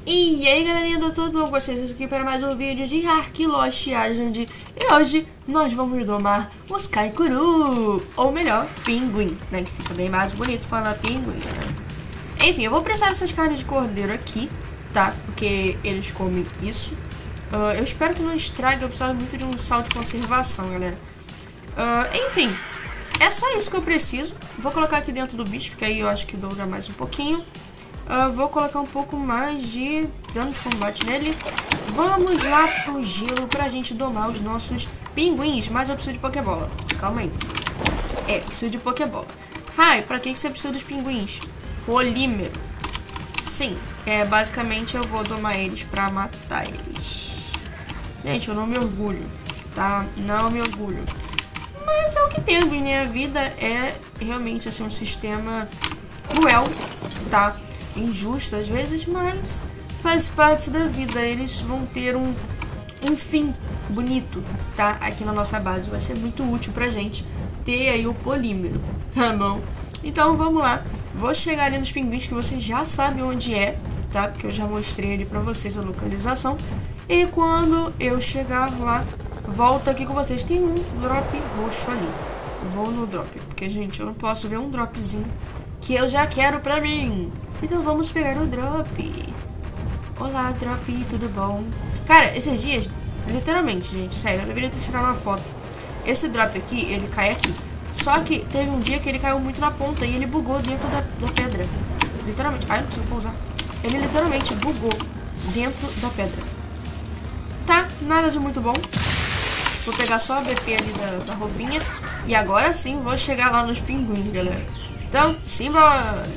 E aí galerinha do tudo, eu gostei disso aqui para mais um vídeo de Ark Lost Agent. E hoje nós vamos domar os Kaikuru, ou melhor, pinguim, né, que fica bem mais bonito falar pinguim, né? Enfim, eu vou precisar dessas carnes de cordeiro aqui, tá, porque eles comem isso. Eu espero que não estrague, eu preciso muito de um sal de conservação, galera. Enfim, é só isso que eu preciso. Vou colocar aqui dentro do bicho, porque aí eu acho que dura mais um pouquinho. Vou colocar um pouco mais de dano de combate nele. Vamos lá pro gelo pra gente domar os nossos pinguins. Mas eu preciso de Pokébola. Calma aí. Preciso de Pokébola. Rai, pra que você precisa dos pinguins? Polímero. Sim, basicamente eu vou domar eles pra matar eles. Gente, eu não me orgulho, tá? Não me orgulho. Mas é o que temos, né? A vida é realmente assim, um sistema cruel, tá? Injusto às vezes, mas faz parte da vida. Eles vão ter um fim bonito, tá? Aqui na nossa base vai ser muito útil pra gente ter aí o polímero, tá bom? Então vamos lá, vou chegar ali nos pinguins que vocês já sabem onde é, tá? Porque eu já mostrei ali pra vocês a localização. E quando eu chegar lá, volto aqui com vocês. Tem um drop roxo ali. Vou no drop, porque gente, eu não posso ver um dropzinho que eu já quero pra mim. Então vamos pegar o drop. Olá, drop, tudo bom? Cara, esses dias, literalmente, gente, sério, eu deveria ter tirado uma foto. Esse drop aqui, ele cai aqui. Só que teve um dia que ele caiu muito na ponta e ele bugou dentro da pedra. Literalmente. Ai, não consigo pousar. Ele literalmente bugou dentro da pedra. Tá, nada de muito bom. Vou pegar só a BP ali da roupinha. E agora sim vou chegar lá nos pinguins, galera. Então, simbora!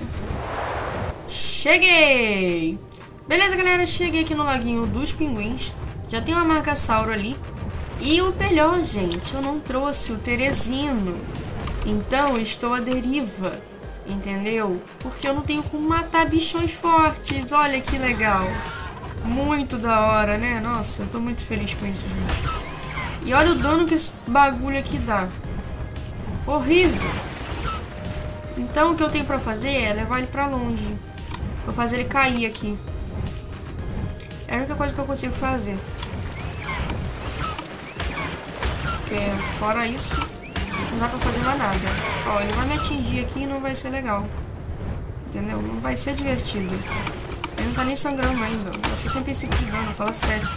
Cheguei! Beleza, galera, cheguei aqui no laguinho dos pinguins. Já tem uma Margasauro ali. E o melhor, gente, eu não trouxe o Teresino. Então, estou à deriva, entendeu? Porque eu não tenho como matar bichões fortes. Olha que legal. Muito da hora, né? Nossa, eu tô muito feliz com isso, gente. E olha o dano que esse bagulho aqui dá. Horrível. Então, o que eu tenho pra fazer é levar ele pra longe. Vou fazer ele cair aqui. É a única coisa que eu consigo fazer. Porque, fora isso, não dá pra fazer mais nada. Ó, ele vai me atingir aqui e não vai ser legal. Entendeu? Não vai ser divertido. Ele não tá nem sangrando ainda. Dá 65 de dano, fala sério.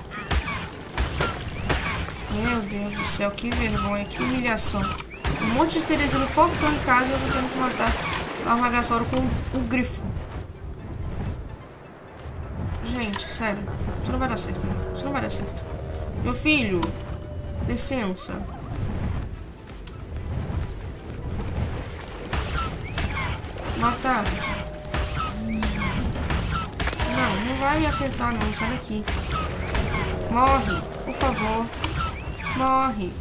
Meu Deus do céu, que vergonha, que humilhação. Um monte de Teresino fortão em casa e eu tô tendo que matar a Margasauro com o grifo. Gente, sério. Isso não vai dar certo, né? Isso não vai dar certo. Meu filho, licença. Matar. Não vai me acertar não, sai daqui. Morre, por favor. Morre.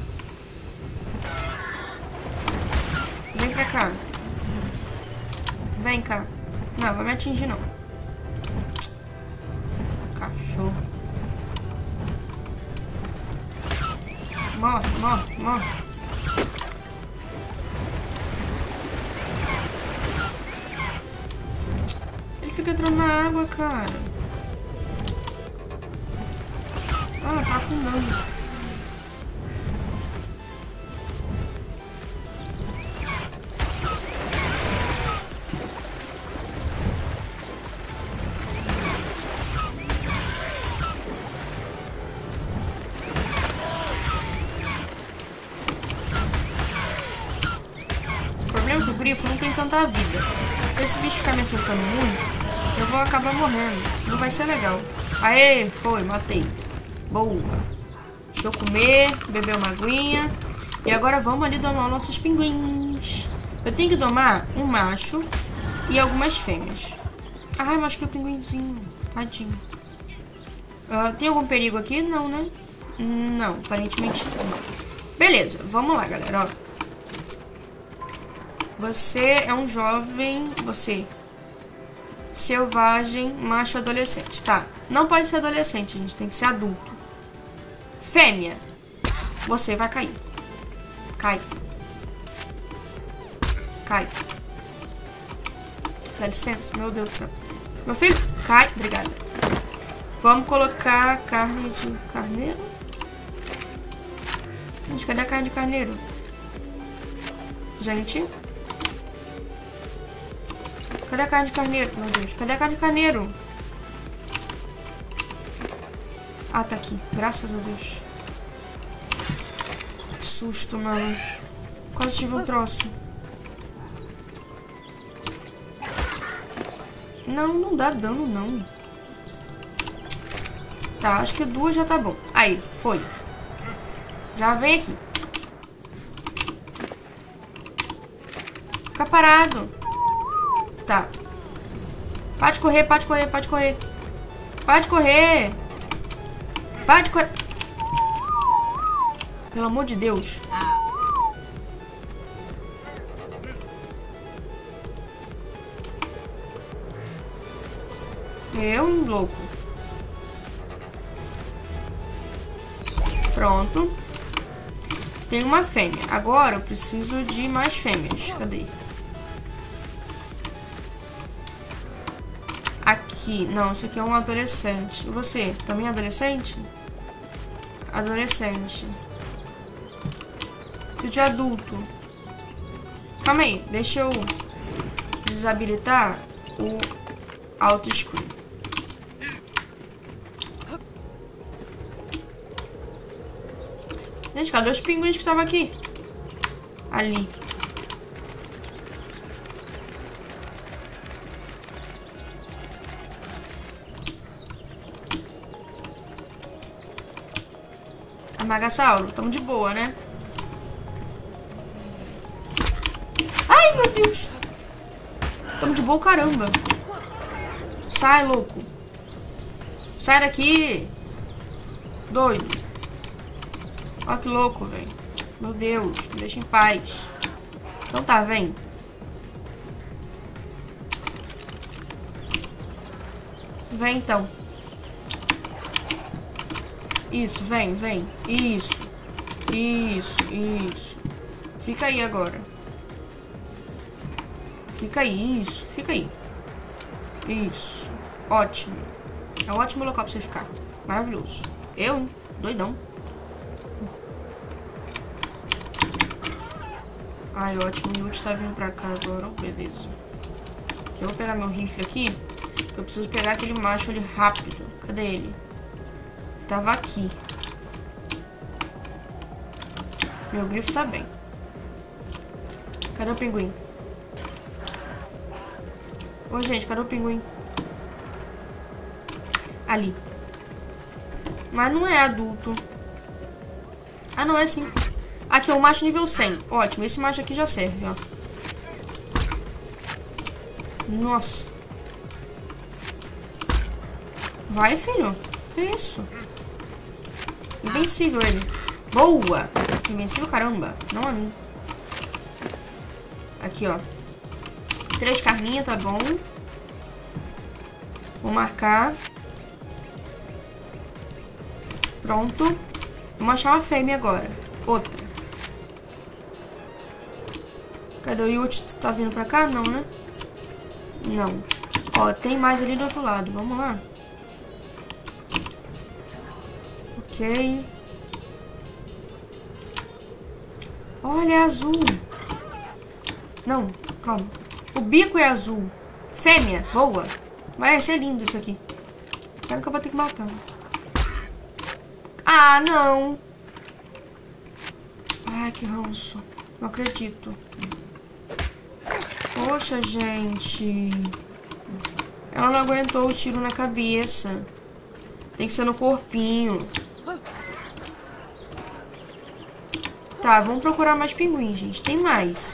Vem pra cá. Vem cá. Não, vai me atingir não. Cachorro. Morre, morre, morre. Ele fica entrando na água, cara. Ah, tá afundando. O grifo não tem tanta vida. Se esse bicho ficar me acertando muito, eu vou acabar morrendo. Não vai ser legal. Aê, foi, matei. Boa. Deixa eu comer, beber uma aguinha. E agora vamos ali domar nossos pinguins. Eu tenho que domar um macho e algumas fêmeas. Ai, mas que o pinguinzinho. Tadinho. Tem algum perigo aqui? Não, né? Não, aparentemente não. Beleza, vamos lá, galera, ó. Você é um jovem, selvagem, macho adolescente, tá? Não pode ser adolescente, gente, tem que ser adulto. Fêmea, você vai cair. Cai. Cai. Dá licença, meu Deus do céu. Meu filho, cai. Obrigada. Vamos colocar carne de carneiro. Gente, cadê a carne de carneiro? Gente. Cadê a carne de carneiro? Meu Deus, cadê a carne de carneiro? Ah, tá aqui. Graças a Deus. Que susto, mano. Quase tive um troço. Não, não dá dano, não. Tá, acho que 2 já tá bom. Aí, foi. Já vem aqui. Fica parado. Tá. Pode correr, pode correr, pode correr. Pode correr. Pode correr. Pelo amor de Deus. Eu, louco. Pronto. Tem uma fêmea. Agora eu preciso de mais fêmeas. Cadê? Aqui. Não, isso aqui é um adolescente. E você? Também é adolescente? Adolescente. Preciso de adulto. Calma aí. Deixa eu desabilitar o auto screen. Gente, cadê os pinguins que estavam aqui? Ali. Magasauro, tamo de boa, né? Ai, meu Deus. Tamo de boa, caramba. Sai, louco. Sai daqui. Doido. Olha que louco, velho. Meu Deus, me deixa em paz. Então tá, vem. Vem, então. Isso, vem, vem. Isso. Isso, isso. Fica aí agora. Fica aí, isso. Fica aí. Isso. Ótimo. É um ótimo local pra você ficar. Maravilhoso. Eu, hein? Doidão. Ai, ótimo. O Yut tá vindo pra cá agora. Beleza. Eu vou pegar meu rifle aqui. Eu preciso pegar aquele macho ali rápido. Cadê ele? Tava aqui. Meu grifo tá bem. Cadê o pinguim? Ô, gente, cadê o pinguim? Ali. Mas não é adulto. Ah, não é sim. Aqui é o macho nível 100. Ótimo, esse macho aqui já serve, ó. Nossa. Vai, filho. Que isso? Invencível ele. Boa. Invencível, caramba. Não a mim. Aqui, ó. 3 carninhas, tá bom. Vou marcar. Pronto. Vamos achar uma fêmea agora. Outra. Cadê o Yut? Tá vindo pra cá? Não, né? Não. Ó, tem mais ali do outro lado. Vamos lá. Ok. Olha, é azul. Não, calma. O bico é azul. Fêmea, boa. Vai ser lindo isso aqui. Espero que eu vou ter que matar. Ah, não. Ai, que ranço. Não acredito. Poxa, gente. Ela não aguentou o tiro na cabeça. Tem que ser no corpinho. Tá, vamos procurar mais pinguins, gente. Tem mais.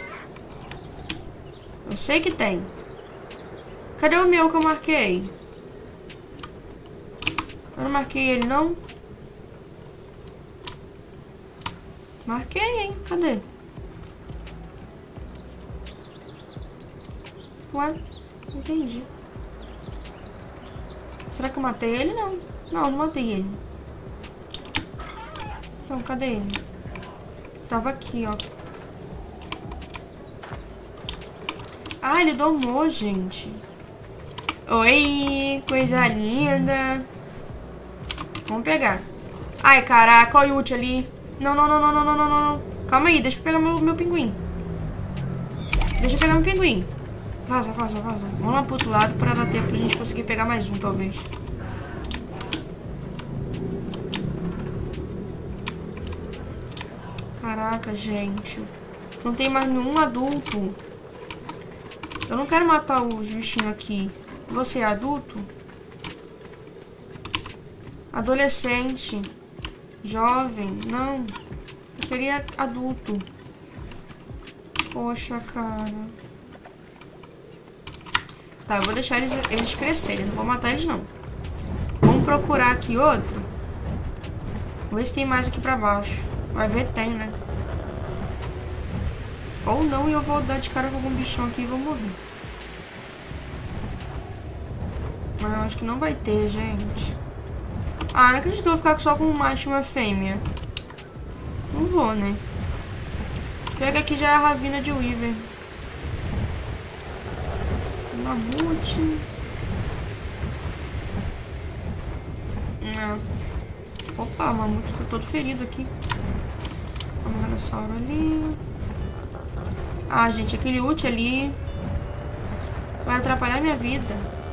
Eu sei que tem. Cadê o meu que eu marquei? Eu não marquei ele, não? Marquei, hein? Cadê? Ué? Não entendi. Será que eu matei ele? Não. Não, não matei ele. Então, cadê ele? Tava aqui, ó. Ah, ele domou, gente. Oi, coisa linda. Vamos pegar. Ai, caraca, olha o ult ali. Não, não, não, não, não, não, não, não. Calma aí, deixa eu pegar meu pinguim. Deixa eu pegar meu pinguim. Vaza, vaza, vaza. Vamos lá pro outro lado pra dar tempo pra gente conseguir pegar mais um, talvez. Caraca, gente. Não tem mais nenhum adulto. Eu não quero matar os bichinhos aqui. Você é adulto? Adolescente. Jovem. Não. Eu queria adulto. Poxa, cara. Tá, eu vou deixar eles crescerem. Não vou matar eles, não. Vamos procurar aqui outro. Vamos ver se tem mais aqui pra baixo. Vai ver, tem, né? Ou não, e eu vou dar de cara com algum bichão aqui e vou morrer. Mas eu acho que não vai ter, gente. Ah, não acredito que eu vou ficar só com um macho e uma fêmea. Não vou, né? Pega aqui já a Ravina de Weaver. Tem mamute. Não. Opa, o mamute tá todo ferido aqui. Vamos Ranossauro ali. Ah, gente, aquele ult ali vai atrapalhar minha vida.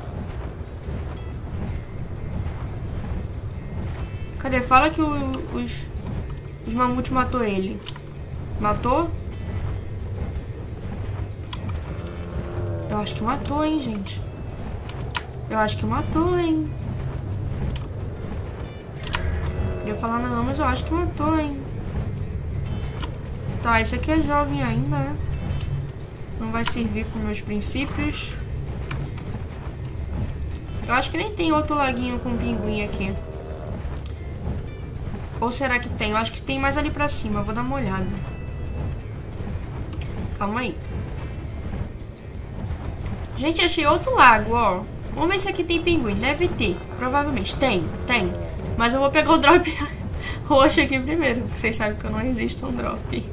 Cadê? Fala que os mamutes matou ele. Matou? Eu acho que matou, hein, gente. Eu acho que matou, hein. Queria falar nada não, mas eu acho que matou, hein. Tá, esse aqui é jovem ainda, né? Não vai servir para meus princípios. Eu acho que nem tem outro laguinho com pinguim aqui. Ou será que tem? Eu acho que tem mais ali pra cima. Eu vou dar uma olhada. Calma aí. Gente, achei outro lago, ó. Vamos ver se aqui tem pinguim. Deve ter. Provavelmente. Tem. Mas eu vou pegar o drop roxo aqui primeiro. Porque vocês sabem que eu não resisto a um drop.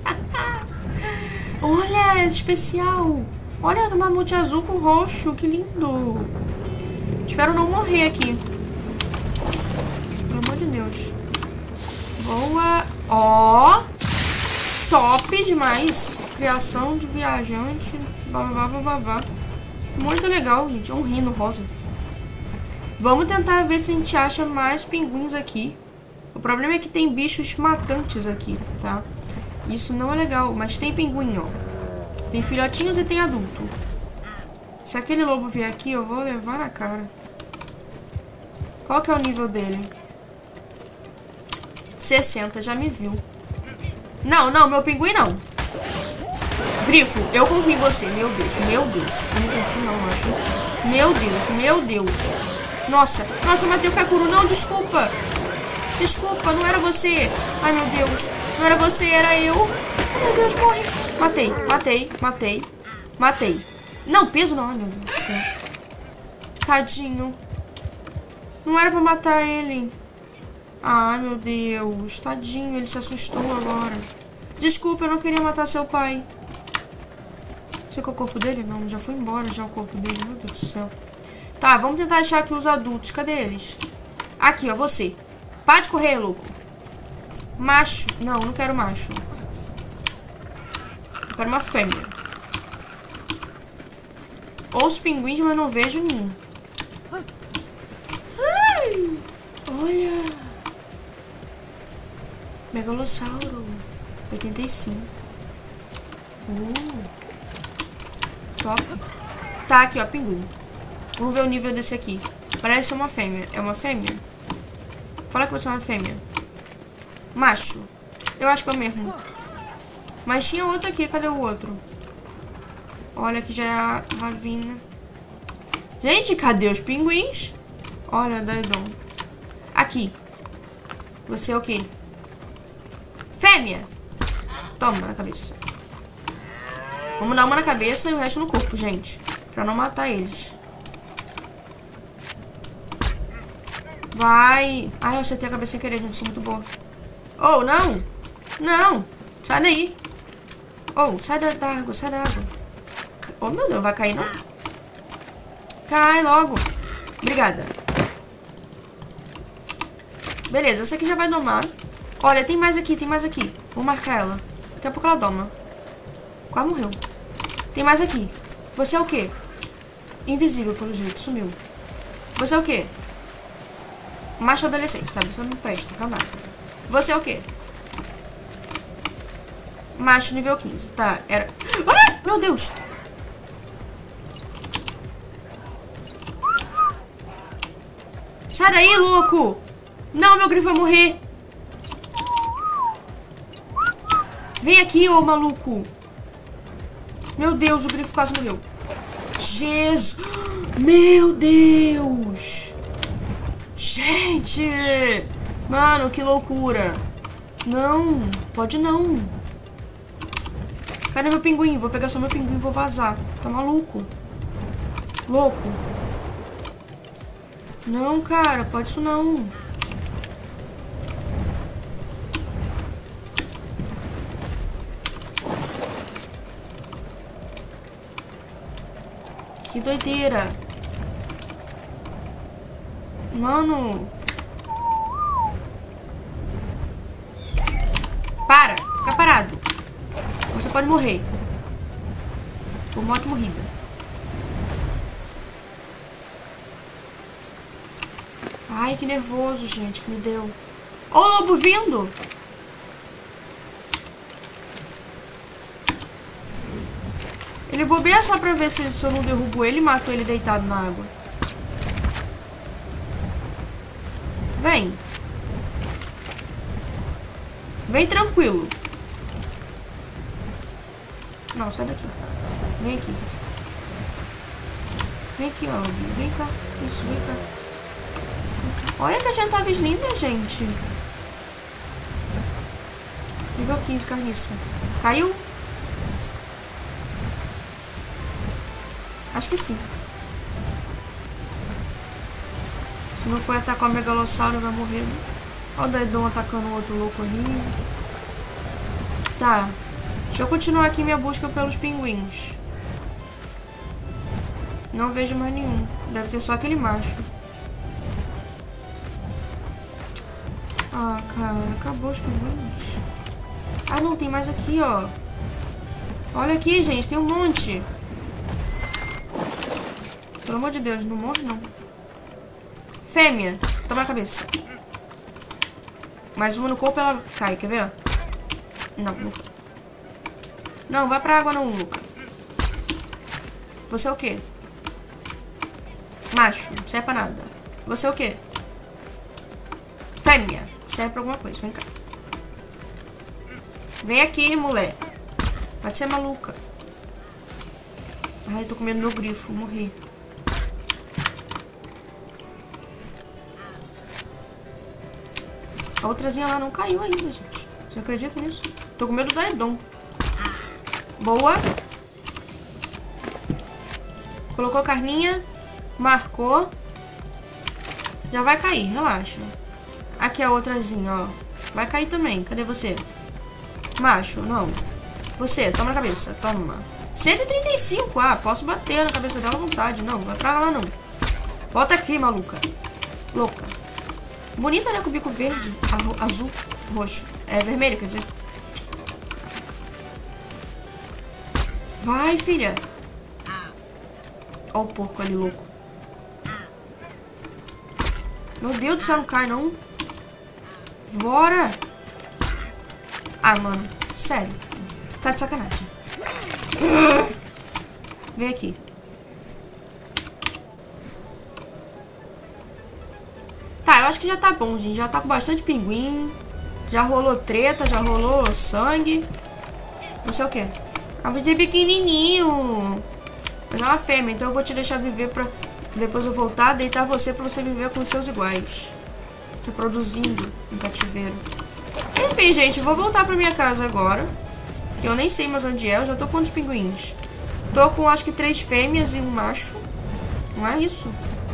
Olha, é especial. Olha, do mamute azul com roxo. Que lindo. Espero não morrer aqui. Pelo amor de Deus. Boa. Ó. Top demais. Criação de viajante. Babá. Muito legal, gente. Um rino rosa. Vamos tentar ver se a gente acha mais pinguins aqui. O problema é que tem bichos matantes aqui, tá? Isso não é legal, mas tem pinguim, ó. Tem filhotinhos e tem adulto. Se aquele lobo vier aqui, eu vou levar na cara. Qual que é o nível dele? 60, já me viu. Não, meu pinguim não. Grifo, eu confio em você. Meu Deus. Eu não confio não, acho. Meu Deus. Nossa, eu matei o Kakuru. Não, desculpa, não era você. Ai, meu Deus. Não era você, era eu. Ai, meu Deus, morre. Matei. Não, peso não, ai, meu Deus do céu. Tadinho. Não era pra matar ele. Ai, meu Deus. Tadinho, ele se assustou agora. Desculpa, eu não queria matar seu pai. Você quer o corpo dele? Não, já foi embora já o corpo dele. Meu Deus do céu. Tá, vamos tentar achar aqui os adultos. Cadê eles? Aqui, ó, você. Para de correr, louco. Macho. Não quero macho. Eu quero uma fêmea. Ouço pinguins, mas não vejo nenhum. Ai, olha. Megalossauro. 85. Top. Tá, aqui, ó, pinguim. Vamos ver o nível desse aqui. Parece uma fêmea. É uma fêmea? Fala que você é uma fêmea. Macho. Eu acho que é o mesmo. Mas tinha outro aqui. Cadê o outro? Olha, aqui já é a Ravina. Gente, cadê os pinguins? Olha, Daidon. Aqui. Você é o quê? Fêmea. Toma na cabeça. Vamos dar uma na cabeça e o resto no corpo, gente. Pra não matar eles. Vai. Ai, eu acertei a cabeça sem querer, gente. Sou muito boa. Oh, não. Não. Sai daí. Oh, sai da água. Oh, meu Deus. Vai cair, não? Cai logo. Obrigada. Beleza, essa aqui já vai domar. Olha, tem mais aqui, tem mais aqui. Vou marcar ela. Daqui a pouco ela doma. Quase morreu. Tem mais aqui. Você é o quê? Invisível, pelo jeito. Sumiu. Você é o quê? Macho adolescente, tá? Você não presta pra nada. Você é o quê? Macho nível 15. Tá, era... Ah! Meu Deus! Sai daí, louco! Não, meu grifo vai morrer. Vem aqui, ô maluco. Meu Deus, o grifo quase morreu. Jesus! Meu Deus! Gente! Mano, que loucura. Não, pode não. Cadê meu pinguim? Vou pegar só meu pinguim e vou vazar. Tá maluco? Louco. Não, cara, pode isso não. Que doideira. Mano. Para, fica parado. Você pode morrer. Por morte morrida. Ai, que nervoso, gente, que me deu. Ó o lobo vindo. Ele bobeia só pra ver se eu não derrubo ele e mato ele deitado na água. Vem. Vem tranquilo. Não, sai daqui. Vem aqui. Vem aqui, ó. Vem cá. Isso, vem cá. Vem cá. Olha que a gente tá linda, gente. Nível 15, carniça. Caiu? Acho que sim. Se não for atacar o megalossauro, vai morrer. Olha o Daedon atacando o outro louco ali. Tá. Deixa eu continuar aqui minha busca pelos pinguins. Não vejo mais nenhum. Deve ter só aquele macho. Ah, cara. Acabou os pinguins. Ah, não. Tem mais aqui, ó. Olha aqui, gente. Tem um monte. Pelo amor de Deus. Não morre, não. Fêmea. Toma na cabeça. Mais uma no corpo, ela cai. Quer ver? Não, não foi. Não, vai pra água não, Luca. Você é o quê? Macho. Não serve pra nada. Você é o quê? Fêmea. Serve pra alguma coisa. Vem cá. Vem aqui, mulher. Pode ser maluca. Ai, tô com medo do meu grifo. Morri. A outrazinha lá não caiu ainda, gente. Você acredita nisso? Tô com medo do Daedon. Boa. Colocou carninha. Marcou. Já vai cair, relaxa. Aqui a outrazinha, ó. Vai cair também. Cadê você? Macho, não. Você, toma na cabeça. Toma. 135. Ah, posso bater na cabeça dela à vontade. Não, vai pra lá não. Volta aqui, maluca. Louca. Bonita, né? Com o bico verde. Azul. Roxo. É vermelho, quer dizer. Vai, filha. Ó o porco ali, louco. Meu Deus do céu, não cai, não. Bora. Ah, mano. Sério. Tá de sacanagem. Vem aqui. Tá, eu acho que já tá bom, gente. Já tá com bastante pinguim. Já rolou treta, já rolou sangue. Você é o quê? Ah, você é pequenininho. Mas é uma fêmea, então eu vou te deixar viver pra... Depois eu voltar, deitar você pra você viver com os seus iguais. Reproduzindo no cativeiro. Enfim, gente, vou voltar pra minha casa agora. Que eu nem sei mais onde é. Eu já tô com quantos pinguins? Tô com acho que 3 fêmeas e um macho. Não é isso?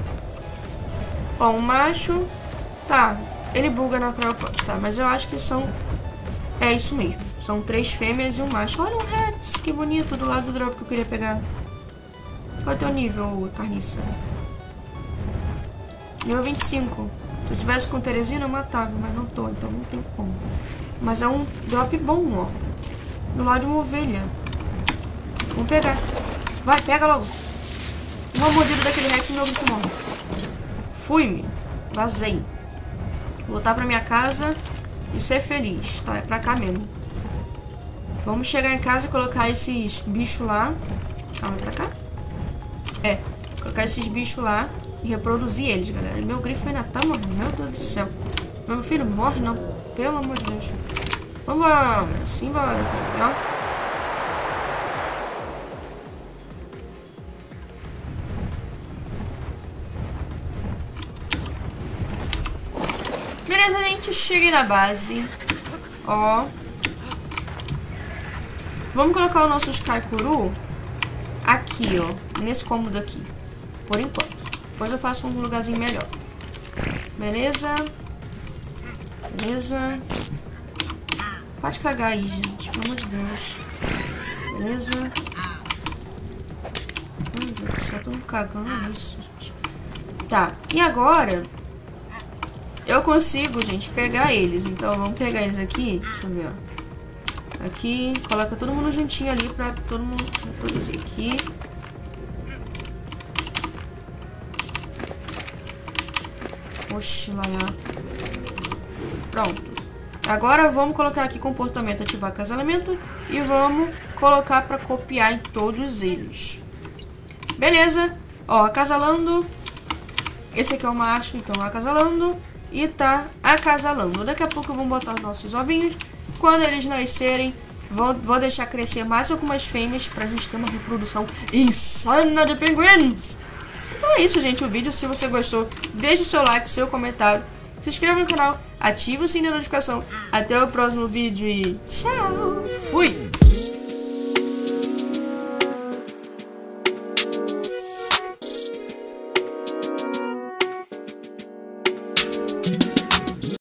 Ó, um macho. Tá, ele buga na Cryopost, tá? Mas eu acho que são... É isso mesmo. São 3 fêmeas e um macho. Olha um Rex, que bonito, do lado do drop que eu queria pegar. Qual é o teu nível, carniça? Nível 25. Se eu tivesse com Teresina, eu matava, mas não tô, então não tem como. Mas é um drop bom, ó. Do lado de uma ovelha. Vamos pegar. Vai, pega logo. Uma mordida daquele Rex e meu grifo morre. Fui-me. Vazei. Voltar pra minha casa e ser feliz. Tá, é pra cá mesmo. Vamos chegar em casa e colocar esses bichos lá. Calma, é pra cá? É. Colocar esses bichos lá e reproduzir eles, galera. E meu grifo ainda tá morrendo. Meu Deus do céu. Meu filho morre, não. Pelo amor de Deus. Vambora. Simbora. Ó. Beleza, gente. Cheguei na base. Ó. Vamos colocar o nosso Kaikuru aqui, ó. Nesse cômodo aqui. Por enquanto. Depois eu faço um lugarzinho melhor. Beleza. Beleza. Pode cagar aí, gente. Pelo amor de Deus. Beleza. Meu Deus do céu. Tô me cagando nisso, gente. Tá. E agora... eu consigo, gente, pegar eles. Então, vamos pegar eles aqui. Deixa eu ver, ó. Aqui. Coloca todo mundo juntinho ali pra todo mundo reproduzir aqui. Oxi, lá. Pronto. Agora, vamos colocar aqui comportamento, ativar acasalamento. E vamos colocar pra copiar em todos eles. Beleza. Ó, acasalando. Esse aqui é o macho, então acasalando. E tá acasalando. Daqui a pouco vamos botar os nossos ovinhos. Quando eles nascerem, vou deixar crescer mais algumas fêmeas pra gente ter uma reprodução insana de pinguins. Então é isso, gente, o vídeo. Se você gostou, deixe o seu like, seu comentário. Se inscreva no canal, ative o sininho de notificação. Até o próximo vídeo e tchau. Fui!